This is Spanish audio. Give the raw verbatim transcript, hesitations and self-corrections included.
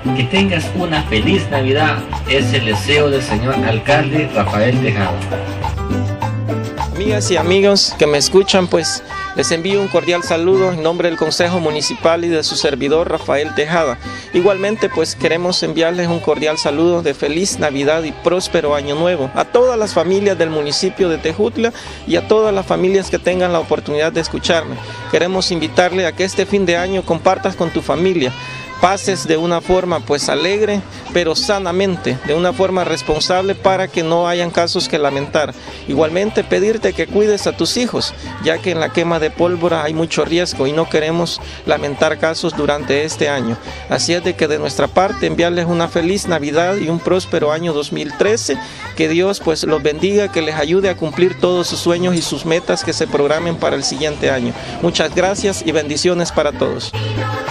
Que tengas una feliz Navidad, es el deseo del señor alcalde Rafael Tejada. Amigas y amigos que me escuchan, pues les envío un cordial saludo en nombre del Consejo Municipal y de su servidor Rafael Tejada. Igualmente, pues queremos enviarles un cordial saludo de feliz Navidad y próspero Año Nuevo a todas las familias del municipio de Tejutla y a todas las familias que tengan la oportunidad de escucharme. Queremos invitarle a que este fin de año compartas con tu familia, pases de una forma pues alegre, pero sanamente, de una forma responsable para que no hayan casos que lamentar. Igualmente pedirte que cuides a tus hijos, ya que en la quema de pólvora hay mucho riesgo y no queremos lamentar casos durante este año. Así es de que de nuestra parte enviarles una feliz Navidad y un próspero año dos mil trece, que Dios pues los bendiga, que les ayude a cumplir todos sus sueños y sus metas que se programen para el siguiente año. Muchas gracias y bendiciones para todos.